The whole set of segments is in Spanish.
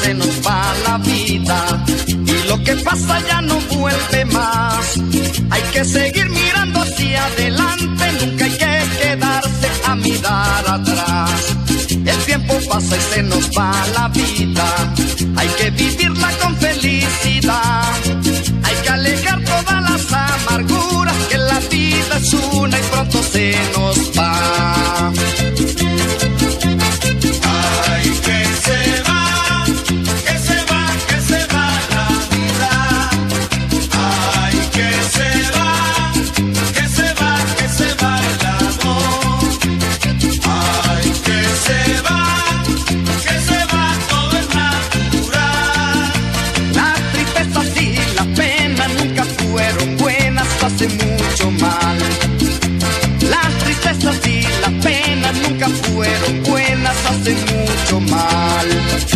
se nos va la vida y lo que pasa ya no vuelve más. Hay que seguir mirando hacia adelante, nunca hay que quedarse a mirar atrás. El tiempo pasa y se nos va la vida, hay que vivirla con felicidad. Hay que alejar todas las amarguras, que la vida es una y pronto se nos va. Ay, que se va, que se va, que se va la vida. Ay, que se va, que se va, que se va el amor. Ay, que se va todo es natural. Las tristezas y las penas nunca fueron buenas, hace mucho mal. Las tristezas y las penas nunca fueron buenas, hace mucho mal.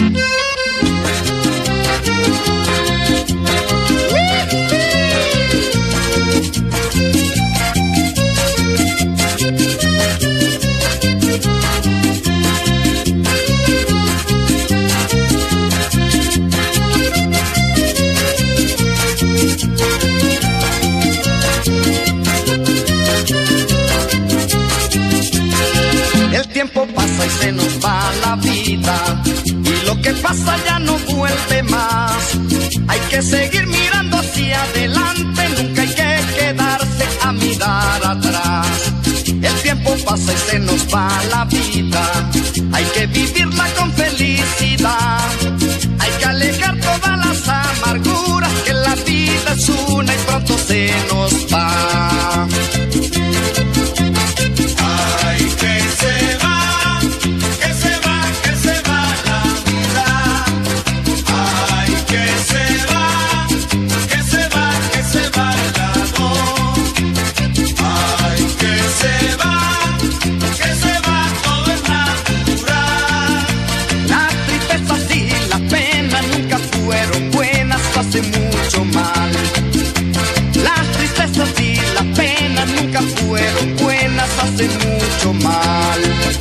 El tiempo pasa y se nos va la vida y lo que pasa ya no vuelve más. Hay que seguir mirando hacia adelante, nunca hay que quedarse a mirar atrás. El tiempo pasa y se nos va la vida, hay que vivirla con felicidad. Hay que alejar todas las amarguras, que la vida es una y pronto se nos va. Ay, que se va, que se va, que se va la vida. Ay, que se va, que se va, que se va el amor. Ay, que se va todo es natural. Las tristezas y las penas nunca fueron buenas, hace mucho mal. Las tristezas y las penas nunca fueron buenas, hace mucho mal.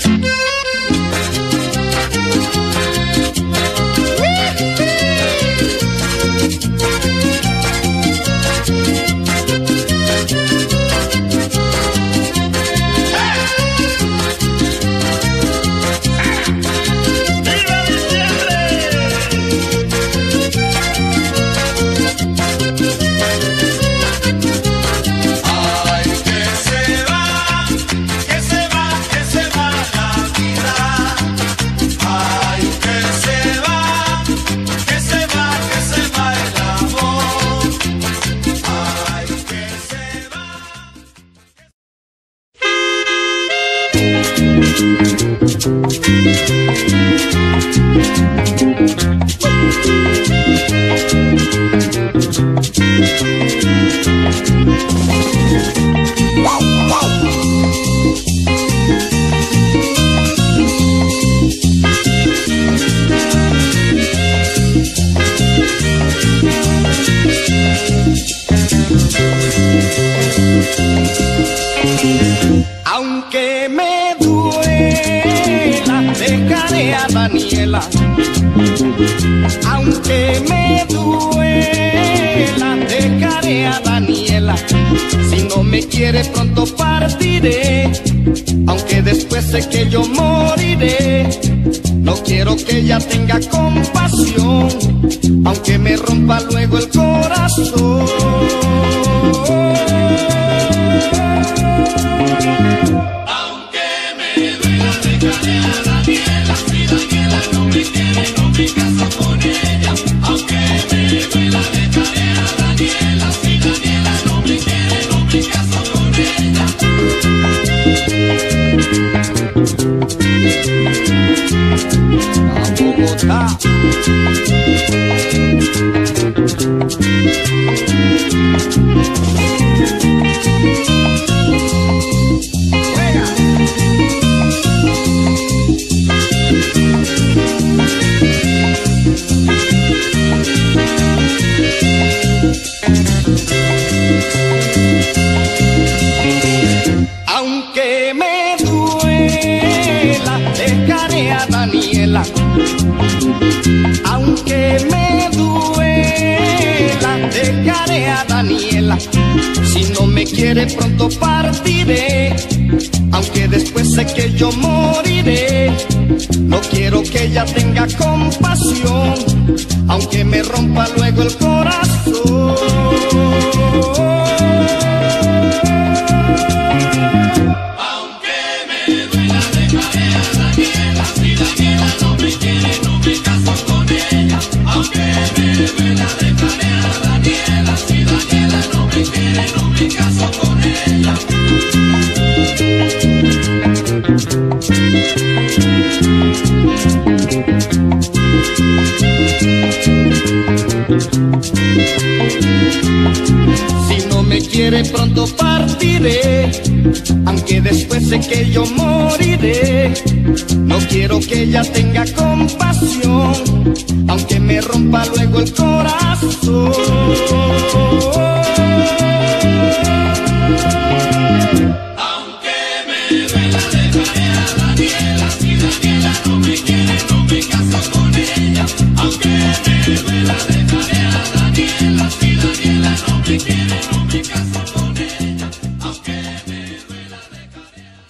Aunque me duela, dejaré a Daniela. Aunque me duela, dejaré a Daniela. Si no me quiere pronto partiré, aunque después sé que yo moriré. No quiero que ella tenga compasión, aunque me rompa luego el corazón. Aunque me duela, dejaré a Daniela. Si Daniela no me quiere, no me caso con ella. Aunque me duela, dejaré a Daniela. Si Daniela no me quiere, no me caso con ella. A Bogotá. Aunque me duela, dejaré a Daniela. Aunque Si no me quiere pronto partiré, aunque después sé que yo moriré. No quiero que ella tenga compasión, aunque me rompa luego el corazón. Aunque me duela dejaré a Daniela, si Daniela no me quiere no me caso con ella. Aunque me duela dejaré a Daniela, si Daniela no me quiere no me caso con ella. Si no me quiere pronto partiré, aunque después sé que yo moriré. No quiero que ella tenga compasión, aunque me rompa luego el corazón. Aunque me duela dejaré a Daniela, si Daniela no me quiere no me caso con ella. Aunque me duela dejaré a Daniela, si Daniela no me quiere no me caso con ella. Aunque me duela dejaré a...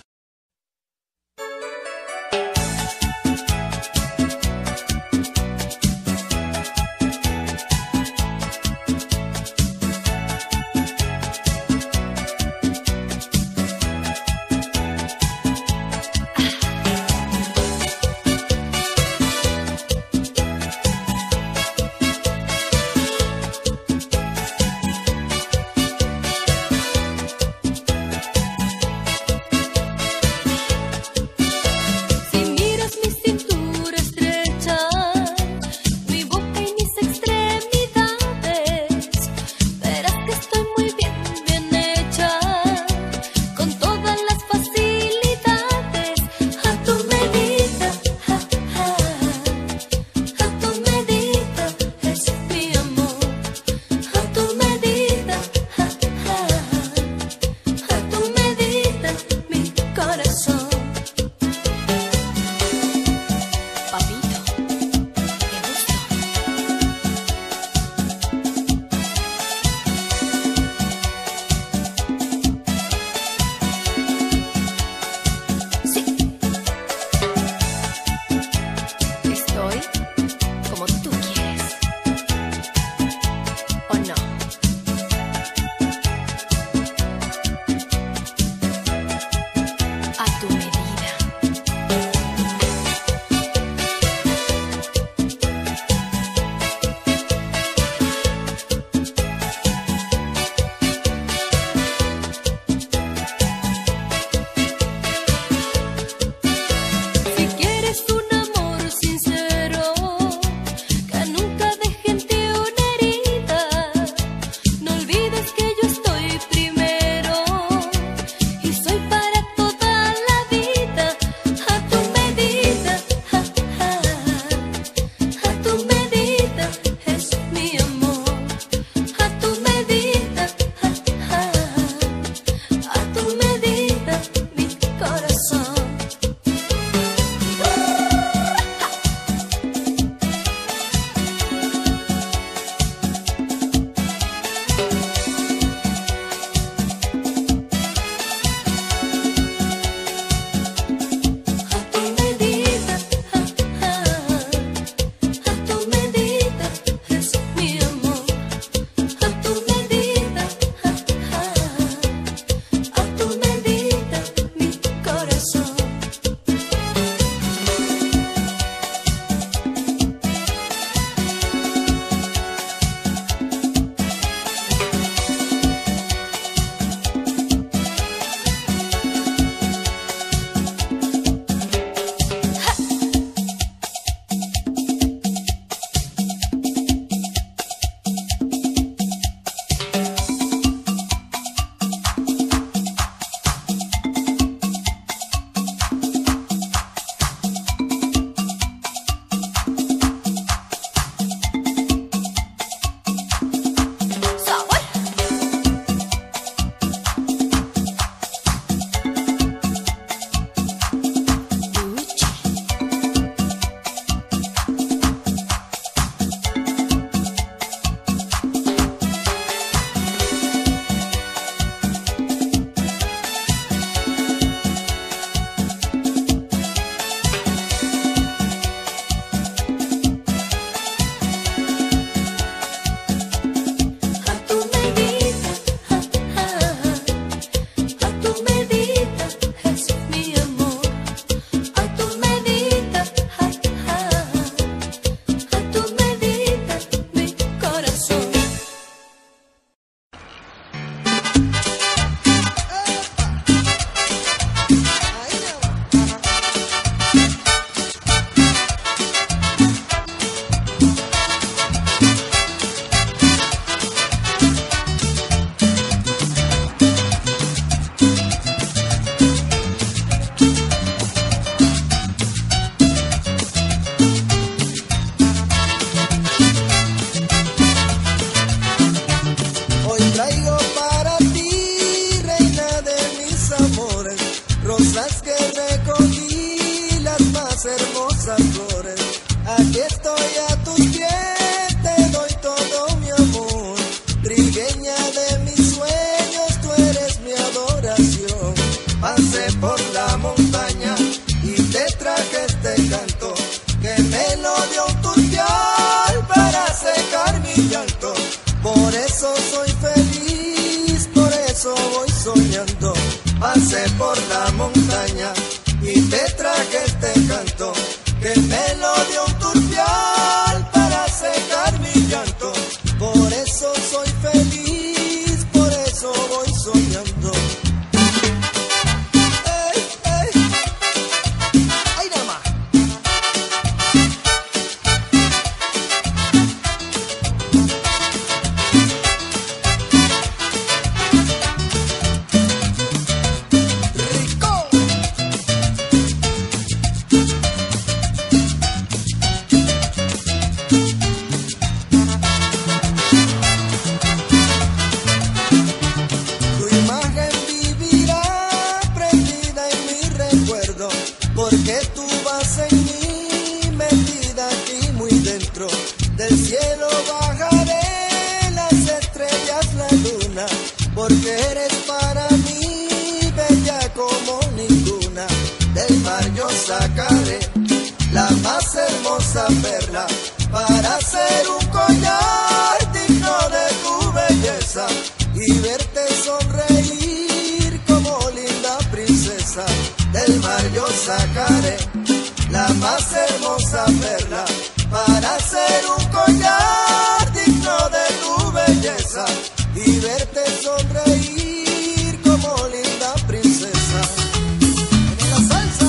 cielo bajaré las estrellas, la luna, porque eres para mí bella como ninguna. Del mar yo sacaré la más hermosa perla para hacer un collar digno de tu belleza y verte sonreír como linda princesa. Del mar yo sacaré la más hermosa perla para hacer un collar digno de tu belleza y verte sonreír como linda princesa. En la salsa.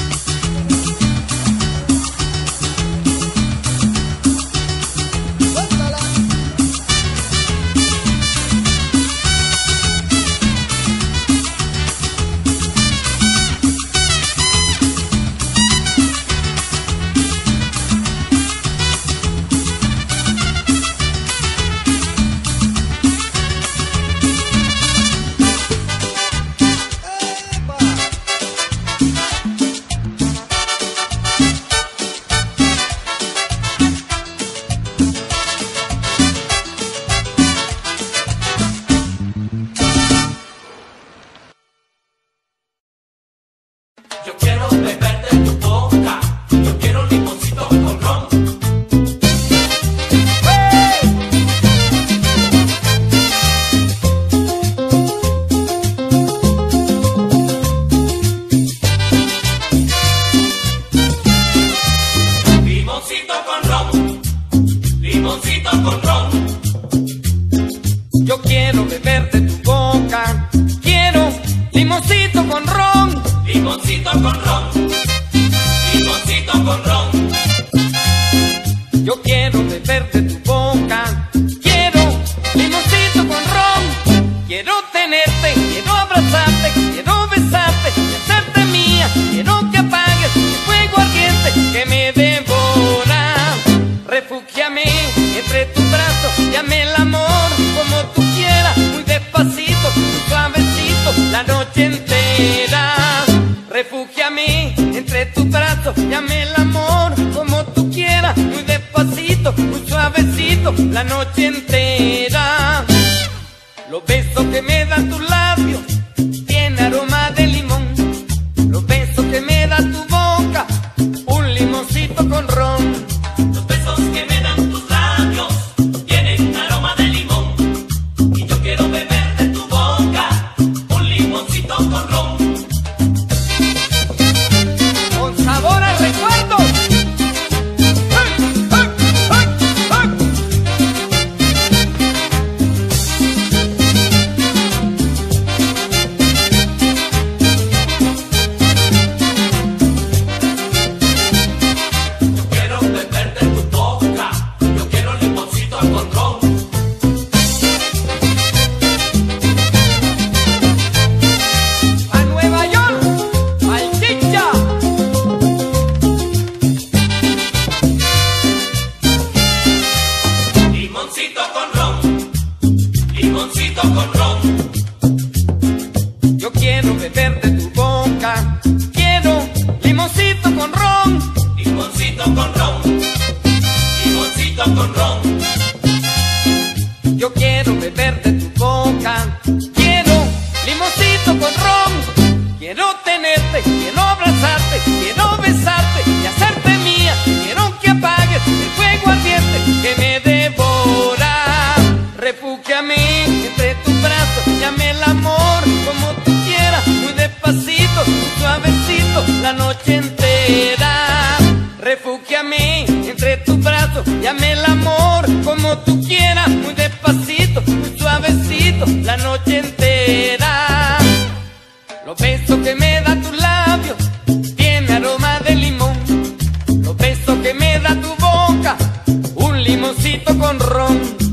Suéltala. Yo quiero beber de tu boca, yo quiero limoncito con ron. Limoncito con ron, limoncito con ron. Yo quiero beber de tu boca, quiero limoncito con ron. Limoncito con ron, limoncito con ron. Yo quiero beber de tu boca, quiero limoncito con ron. Quiero tenerte, quiero abrazarte, quiero besarte y hacerte mía. Quiero que apagues el fuego ardiente que me devora. Refúgiame entre tus brazos, llame el amor como tú quieras, muy despacito, muy suavecito, la noche entera. Refúgiame entre tus brazos, llame el amor como tú quieras, muy despacito, muy suavecito, la noche entera. Los besos que me dan tus labios tienen aroma de limón. Los besos que me da tu boca, un limoncito con ron. Los besos que me dan tus labios tienen aroma de limón. Y yo quiero beber de tu boca un limoncito con ron. Con sabor al recuerdo. ¡Hey, hey, hey, hey! Yo quiero beber de tu boca, yo quiero limoncito con ron. A Nueva York, al Chicha. Limoncito con ron, limoncito con ron. Yo quiero beber de tu boca, quiero limoncito con ron. Limoncito con ron, limoncito con ron. Yo quiero beber de tu boca, quiero limoncito con ron. Quiero tenerte, quiero abrazarte, quiero besarte y hacerte mía. Quiero que apagues el fuego ardiente que me devora. Refúgiame entre tus brazos, llame el amor como tú quieras, muy despacito, muy suavecito, la noche entera. Refúgiame entre tus brazos, llame el amor como tú quieras, muy despacito, muy suavecito, la noche entera. Los besos que me da tus labios tienen aroma de limón. Los besos que me da tu boca, un limoncito con ron.